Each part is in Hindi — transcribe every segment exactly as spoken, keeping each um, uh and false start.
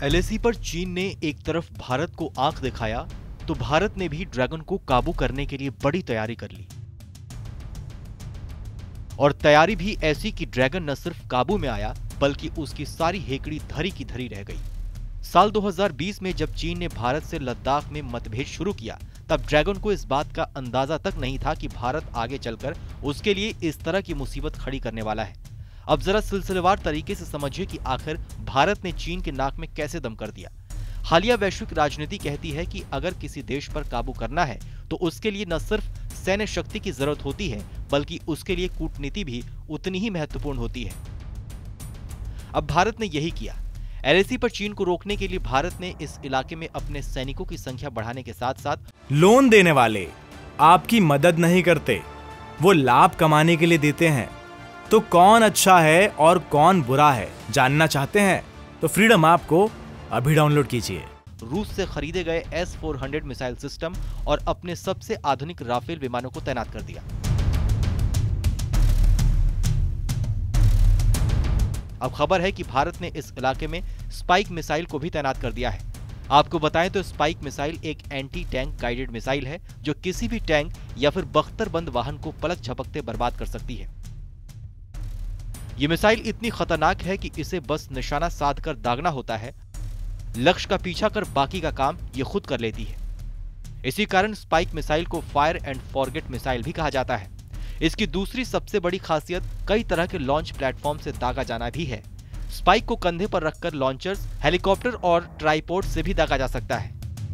एल ए सी पर चीन ने एक तरफ भारत को आंख दिखाया तो भारत ने भी ड्रैगन को काबू करने के लिए बड़ी तैयारी कर ली। और तैयारी भी ऐसी कि ड्रैगन न सिर्फ काबू में आया बल्कि उसकी सारी हेकड़ी धरी की धरी रह गई। साल दो हज़ार बीस में जब चीन ने भारत से लद्दाख में मतभेद शुरू किया तब ड्रैगन को इस बात का अंदाजा तक नहीं था कि भारत आगे चलकर उसके लिए इस तरह की मुसीबत खड़ी करने वाला है। अब जरा सिलसिलेवार तरीके से समझिए कि आखिर भारत ने चीन के नाक में कैसे दम कर दिया। हालिया वैश्विक राजनीति कहती है कि अगर किसी देश पर काबू करना है तो उसके लिए न सिर्फ सैन्य शक्ति की जरूरत होती है बल्कि उसके लिए कूटनीति भी उतनी ही महत्वपूर्ण होती है। अब भारत ने यही किया। एल ए सी पर चीन को रोकने के लिए भारत ने इस इलाके में अपने सैनिकों की संख्या बढ़ाने के साथ साथ लोन देने वाले आपकी मदद नहीं करते, वो लाभ कमाने के लिए देते हैं। तो कौन अच्छा है और कौन बुरा है जानना चाहते हैं तो फ्रीडम ऐप को अभी डाउनलोड कीजिए। रूस से खरीदे गए S four hundred missile system और अपने सबसे आधुनिक राफेल विमानों को तैनात कर दिया। अब खबर है कि भारत ने इस इलाके में स्पाइक मिसाइल को भी तैनात कर दिया है। आपको बताएं तो स्पाइक मिसाइल एक एंटी टैंक गाइडेड मिसाइल है जो किसी भी टैंक या फिर बख्तरबंद वाहन को पलक झपकते बर्बाद कर सकती है। ये मिसाइल इतनी खतरनाक है कि इसे बस निशाना साध कर दागना होता है, लक्ष्य का पीछा कर बाकी का काम ये खुद कर लेती है। इसी कारण स्पाइक मिसाइल को फायर एंड फॉरगेट मिसाइल भी कहा जाता है। इसकी दूसरी सबसे बड़ी खासियत कई तरह के लॉन्च प्लेटफॉर्म से दागा जाना भी है। स्पाइक को कंधे पर रखकर लॉन्चर्स, हेलीकॉप्टर और ट्राइपॉड से भी दागा जा सकता है।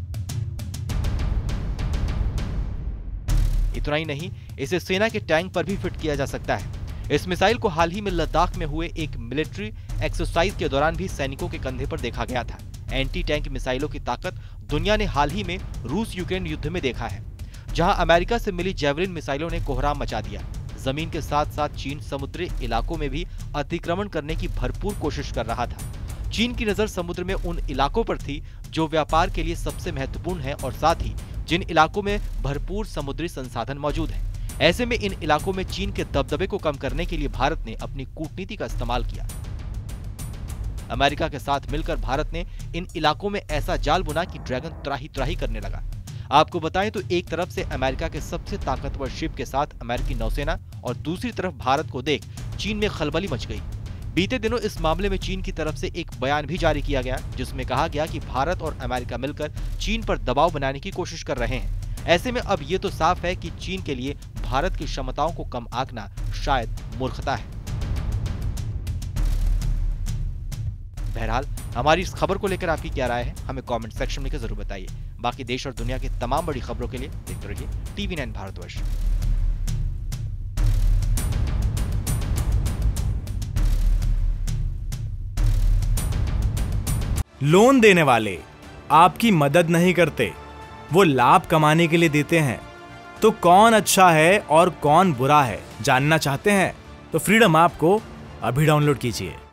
इतना ही नहीं, इसे सेना के टैंक पर भी फिट किया जा सकता है। इस मिसाइल को हाल ही में लद्दाख में हुए एक मिलिट्री एक्सरसाइज के दौरान भी सैनिकों के कंधे पर देखा गया था। एंटी टैंक मिसाइलों की ताकत दुनिया ने हाल ही में रूस यूक्रेन युद्ध में देखा है, जहां अमेरिका से मिली जेवलिन मिसाइलों ने कोहराम मचा दिया। जमीन के साथ साथ चीन समुद्री इलाकों में भी अतिक्रमण करने की भरपूर कोशिश कर रहा था। चीन की नजर समुद्र में उन इलाकों पर थी जो व्यापार के लिए सबसे महत्वपूर्ण है और साथ ही जिन इलाकों में भरपूर समुद्री संसाधन मौजूद है। ऐसे में इन इलाकों में चीन के दबदबे को कम करने के लिए भारत ने अपनी कूटनीति का इस्तेमाल किया। अमेरिका के साथ मिलकर भारत ने इन इलाकों में ऐसा जाल बुना कि ड्रैगन त्राही त्राही करने लगा। आपको बताएं तो एक तरफ से अमेरिका के सबसे ताकतवर शिप के साथ अमेरिकी नौसेना और दूसरी तरफ भारत को देख चीन में खलबली मच गई। बीते दिनों इस मामले में चीन की तरफ से एक बयान भी जारी किया गया जिसमें कहा गया कि भारत और अमेरिका मिलकर चीन पर दबाव बनाने की कोशिश कर रहे हैं। ऐसे में अब ये तो साफ है कि चीन के लिए भारत की क्षमताओं को कम आंकना शायद मूर्खता है। बहरहाल हमारी इस खबर को लेकर आपकी क्या राय है हमें कमेंट सेक्शन में जरूर बताइए। बाकी देश और दुनिया की तमाम बड़ी खबरों के लिए देखते रहिए टीवी नाइन भारतवर्ष। लोन देने वाले आपकी मदद नहीं करते, वो लाभ कमाने के लिए देते हैं। तो कौन अच्छा है और कौन बुरा है जानना चाहते हैं तो फ्रीडम ऐप को अभी डाउनलोड कीजिए।